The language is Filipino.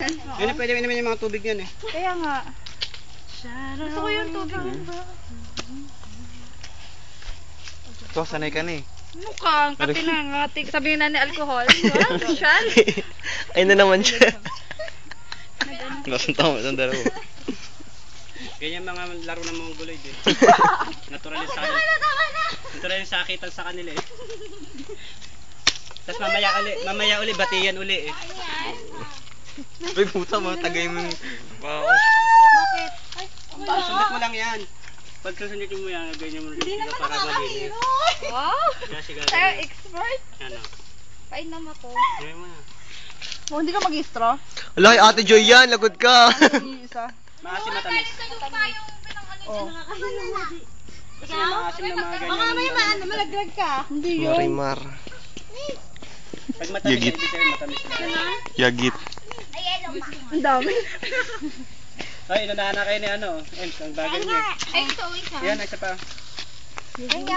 Yun, pwede naman yung mga tubig yan eh. Kaya nga. Gusto ko yung tubig. Ito, sanay ka na eh. Ano ka? Ang kape na nga. Sabihin na ni alcohol. Wow, social. Ayun na naman siya. Lasang tama, isang dalawa. Ganyan mga laro ng mga guloy din. Natural yung sakit. Natural yung sakitan sa kanila eh. Tapos mamaya uli, batiyan uli eh. Uy, puta mo, tagay mo yung... Wow. Bakit? Sundot mo lang yan. Pag susundin mo yan, ganyan mo rin para malinis. Wow. Kasi Sa'yo, gagawin. expert. Ano? Painom ako. Gawin mo na. Oh, hindi ka mag-straw? Wala, kay Ate Joy yan. Lagod ka. Isa. Maasim matamis. Oh. Kasi maasim na mga ganyan. malaglag ka. Hindi yun. Marimar. Pag matamis, Yagit. ibig sabihin matamis lang. Yagit. Ang dami. Ay, inunahan na kayo ni ano. Ems, ang bagay niya. Ay, ito, isa. Yan, isa pa.